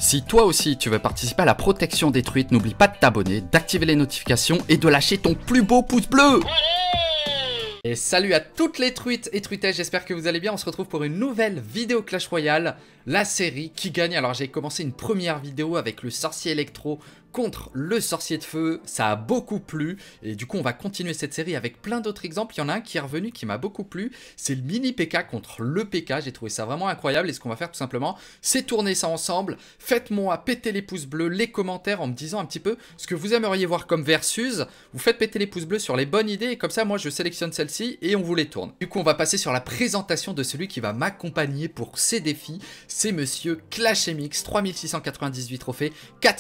Si toi aussi tu veux participer à la protection des truites, n'oublie pas de t'abonner, d'activer les notifications et de lâcher ton plus beau pouce bleu. Et salut à toutes les truites et truitesses, j'espère que vous allez bien. On se retrouve pour une nouvelle vidéo Clash Royale, la série qui gagne. Alors j'ai commencé une première vidéo avec le sorcier électro contre le sorcier de feu, ça a beaucoup plu et du coup on va continuer cette série avec plein d'autres exemples. Il y en a un qui est revenu qui m'a beaucoup plu, c'est le mini PK contre le PK. J'ai trouvé ça vraiment incroyable et ce qu'on va faire tout simplement c'est tourner ça ensemble. Faites-moi péter les pouces bleus, les commentaires en me disant un petit peu ce que vous aimeriez voir comme versus. Vous faites péter les pouces bleus sur les bonnes idées et comme ça moi je sélectionne celle-ci et on vous les tourne. Du coup on va passer sur la présentation de celui qui va m'accompagner pour ces défis. C'est monsieur Clash MX, 3698 trophées,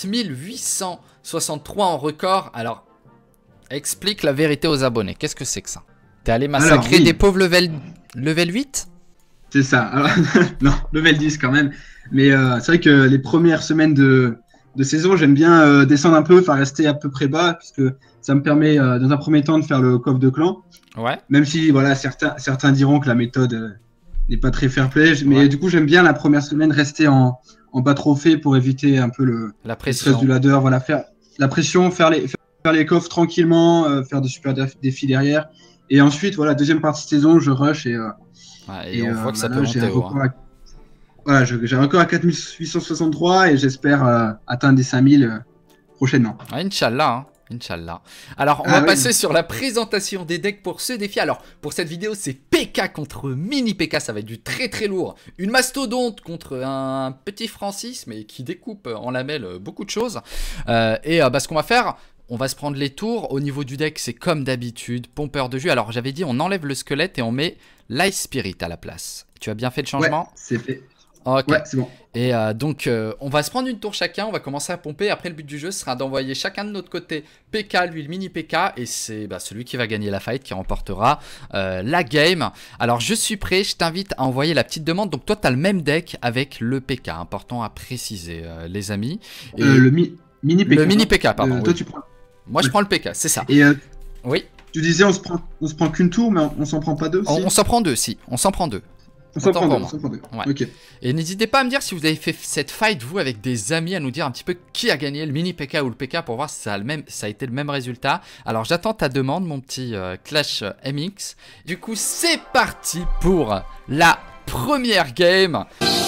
4863 en record. Alors, explique la vérité aux abonnés. Qu'est-ce que c'est que ça? T'es allé massacrer des pauvres level 8? C'est ça. Alors, non, level 10 quand même. Mais c'est vrai que les premières semaines de saison, j'aime bien descendre un peu, enfin rester à peu près bas, puisque ça me permet dans un premier temps de faire le coffre de clan. Ouais. Même si voilà, certains diront que la méthode n'est pas très fair-play, mais du coup j'aime bien la première semaine rester en bas trophée pour éviter un peu la pression du ladder, voilà, faire la pression, faire les coffres tranquillement, faire de super défis derrière, et ensuite voilà, deuxième partie de saison je rush et on voit que ça peut monter haut. Voilà, j'ai un record à 4863 et j'espère atteindre les 5000 prochainement. Inch'Allah, hein. Inch'Allah. Alors, on va passer sur la présentation des decks pour ce défi. Alors, pour cette vidéo, c'est PK contre mini PK. Ça va être du très très lourd. Une mastodonte contre un petit Francis, mais qui découpe en lamelles beaucoup de choses. Ce qu'on va faire, on va se prendre les tours. Au niveau du deck, c'est comme d'habitude, pompeur de jus. Alors, j'avais dit, on enlève le squelette et on met l'Ice Spirit à la place. Tu as bien fait le changement? Ouais, c'est fait. Ok. Ouais, c'est bon. Et donc, on va se prendre une tour chacun, on va commencer à pomper. Après, le but du jeu sera d'envoyer chacun de notre côté PK, lui le mini PK. Et c'est celui qui va gagner la fight qui remportera la game. Alors, je suis prêt, je t'invite à envoyer la petite demande. Donc, toi, tu as le même deck avec le PK. Important à préciser, les amis. Et le mini PK. Le mini PK, pardon. Toi, tu prends... Moi, je prends le PK, c'est ça. Et oui. Tu disais, on se prend qu'une tour, mais on s'en prend pas deux aussi. On s'en prend deux, si. On s'en prend deux. On s'en prend deux. Ouais. Okay. Et n'hésitez pas à me dire si vous avez fait cette fight, vous, avec des amis, à nous dire un petit peu qui a gagné, le mini PK ou le PK, pour voir si ça a été le même résultat. Alors j'attends ta demande, mon petit Clash MX. Du coup, c'est parti pour la première game.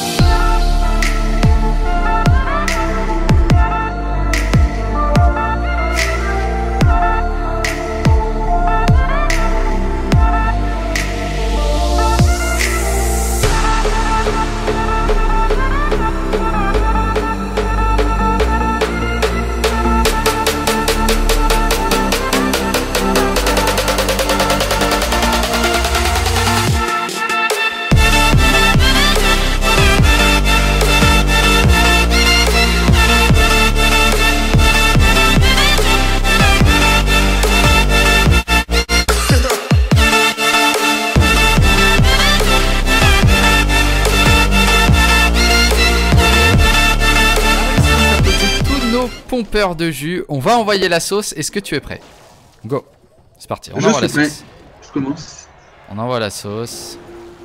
Pompeur de jus, on va envoyer la sauce. Est-ce que tu es prêt? Go, c'est parti, on envoie la sauce. Je commence. On envoie la sauce.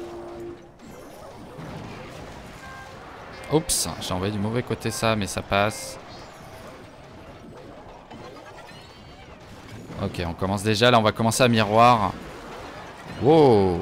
Oups, j'ai envoyé du mauvais côté ça, mais ça passe. Ok, on commence déjà, là on va commencer à miroir. Wow.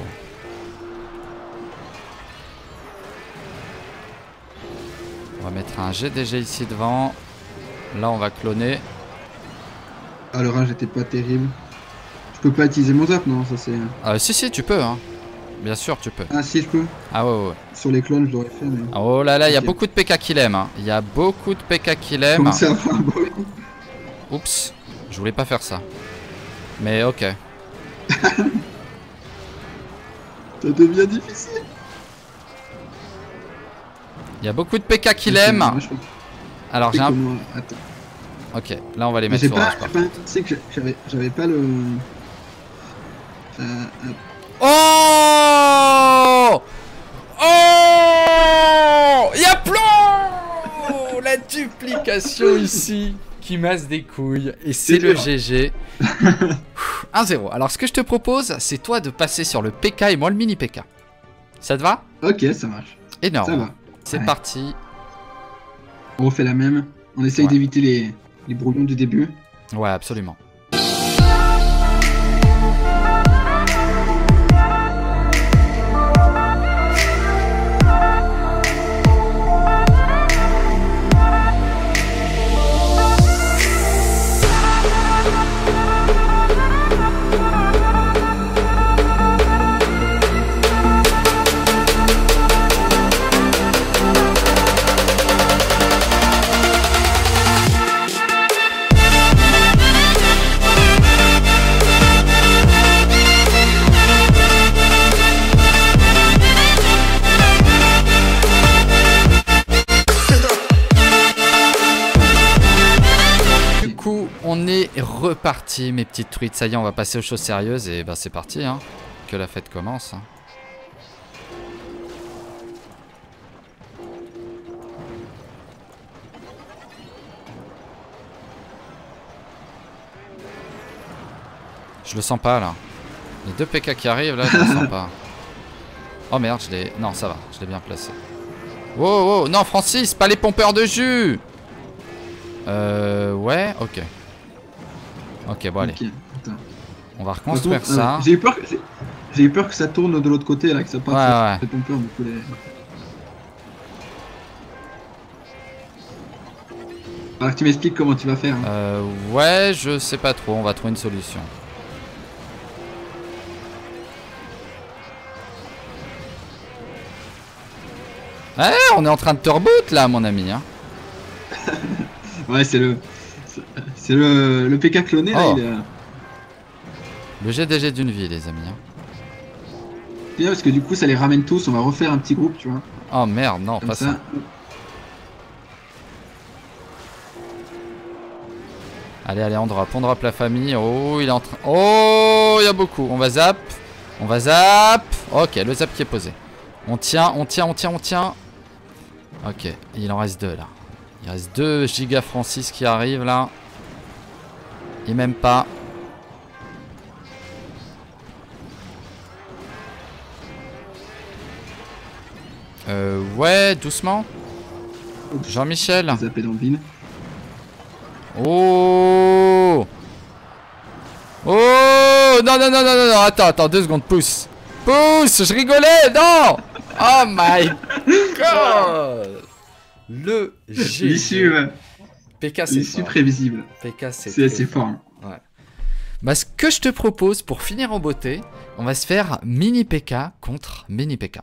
On va mettre un GDG ici devant. Là on va cloner. Ah, le range était pas terrible. Je peux pas utiliser mon zap, non? Ça c'est... Si tu peux, hein. Bien sûr tu peux. Ah si, je peux. Ah ouais. Sur les clones je l'aurais fait, mais... Oh là là, il y a beaucoup de PK qui l'aiment, hein. Il y a beaucoup de PK qui l'aiment. Oups, je voulais pas faire ça. Mais ok. Ça devient difficile. Il y a beaucoup de PK qui l'aiment. Alors j'ai un... Ok, là on va les mettre sur rage par contre. Tu sais que j'avais pas le... Oh! Oh! Y'a plan! La duplication ici qui masse des couilles. Et c'est le GG. 1-0. Alors ce que je te propose, c'est toi de passer sur le PK et moi le mini PK. Ça te va? Ok, ça marche. Énorme. Ça va. C'est parti. On refait la même. On essaye d'éviter les brouillons du début. Ouais, absolument. On est reparti mes petites truites, ça y est on va passer aux choses sérieuses et bah c'est parti hein. Que la fête commence hein. Je le sens pas là. Les 2 PK qui arrivent là je le sens pas. Oh merde je l'ai... Non ça va, je l'ai bien placé. Wow, wow, non Francis, pas les pompeurs de jus. Ouais, ok. Ok, bon allez. Okay, on va reconstruire contre, ça. J'ai eu peur que ça tourne de l'autre côté là, que ça passe les pompeurs du coup les... Alors que tu m'expliques comment tu vas faire. Hein. Ouais, je sais pas trop, on va trouver une solution. Ouais, on est en train de te reboot là mon ami hein. Ouais, c'est le PK cloné là. Oh. Le GDG d'une vie, les amis. Hein. Bien parce que du coup, ça les ramène tous. On va refaire un petit groupe, tu vois. Oh merde, non, comme pas ça. Allez, allez, on drop la famille. Oh, il est en train. Oh, il y a beaucoup. On va zap. On va zap. Ok, le zap qui est posé. On tient, on tient, on tient, on tient. Ok, il en reste 2 là. Il reste 2 giga Francis qui arrivent là. Et même pas. Ouais, doucement. Jean-Michel. Oh. Oh. Non, non, non, non, non, attends, 2 secondes, pousse. Pousse, je rigolais, non. Oh my god. Le G. L'issue, PK, c'est fort. Prévisible. PK, c'est assez fort. Ouais. Bah, ce que je te propose pour finir en beauté, on va se faire mini PK contre mini PK.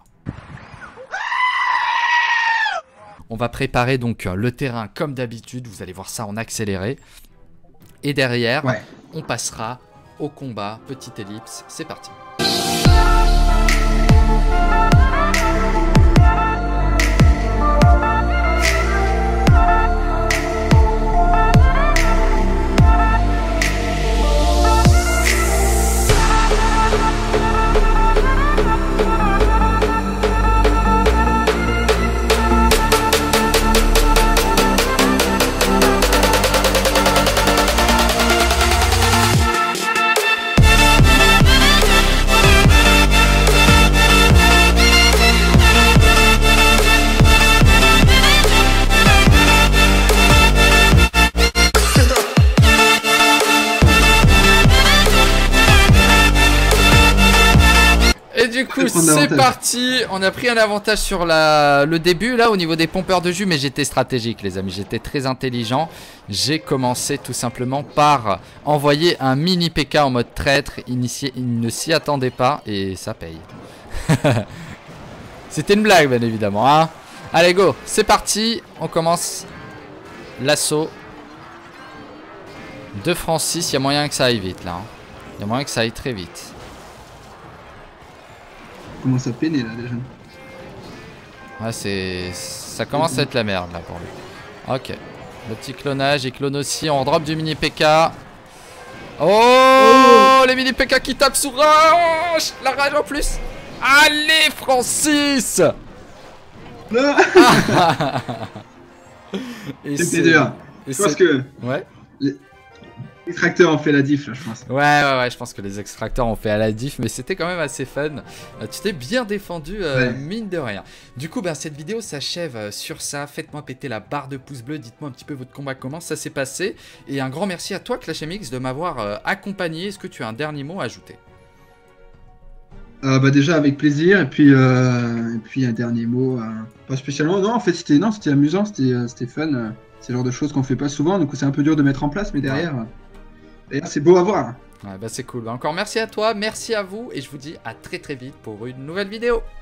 On va préparer donc le terrain comme d'habitude. Vous allez voir ça en accéléré. Et derrière, on passera au combat. Petite ellipse. C'est parti. C'est parti, on a pris un avantage sur le début là au niveau des pompeurs de jus, mais j'étais stratégique les amis, j'étais très intelligent. J'ai commencé tout simplement par envoyer un mini PK en mode traître, il ne s'y attendait pas et ça paye. C'était une blague bien évidemment hein. Allez go, c'est parti, on commence l'assaut de Francis, il y a moyen que ça aille vite là hein. Il y a moyen que ça aille très vite. Commence à peiner là déjà. Ouais, ça commence à être la merde là pour lui. Ok. Le petit clonage, il clone aussi. On drop du mini PK. Oh, les mini PK qui tapent sur rage. La rage en plus. Allez Francis. C'était dur. Je pense que ouais. Les tracteurs ont fait la diff, là, je pense. Ouais, je pense que les extracteurs ont fait à la diff, mais c'était quand même assez fun. Tu t'es bien défendu, Ouais. mine de rien. Du coup, cette vidéo s'achève sur ça. Faites-moi péter la barre de pouce bleu. Dites-moi un petit peu votre combat, comment ça s'est passé. Et un grand merci à toi, ClashMX, de m'avoir accompagné. Est-ce que tu as un dernier mot à ajouter? Déjà avec plaisir, et puis un dernier mot, pas spécialement. Non, en fait, c'était amusant, c'était fun. C'est le genre de choses qu'on fait pas souvent, du coup, c'est un peu dur de mettre en place, mais derrière c'est beau à voir. Ouais, c'est cool. Encore merci à toi, merci à vous, et je vous dis à très vite pour une nouvelle vidéo.